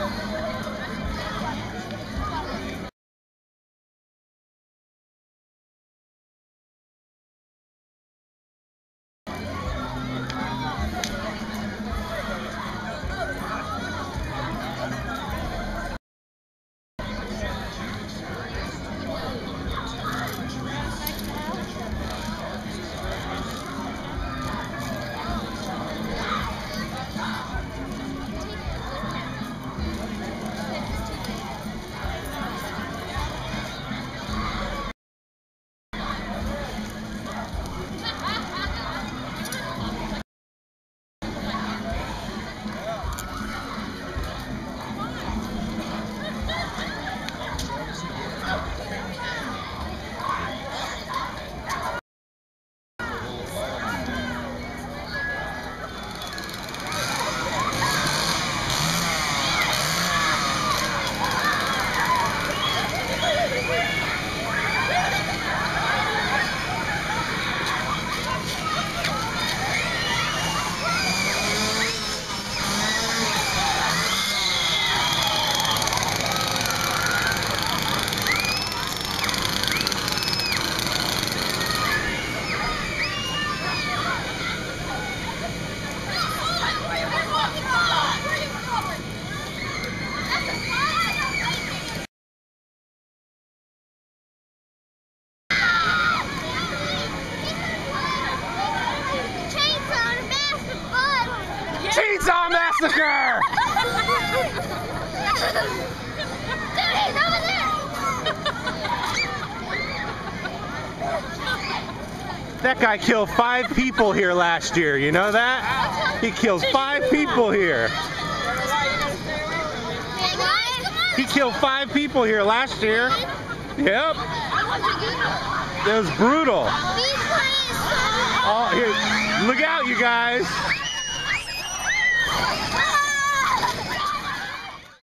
Chainsaw Massacre! Dude, he's over there! That guy killed 5 people here last year, you know that? He killed 5 people here. He killed 5 people here last year. Yep. It was brutal. Oh, here, look out, you guys.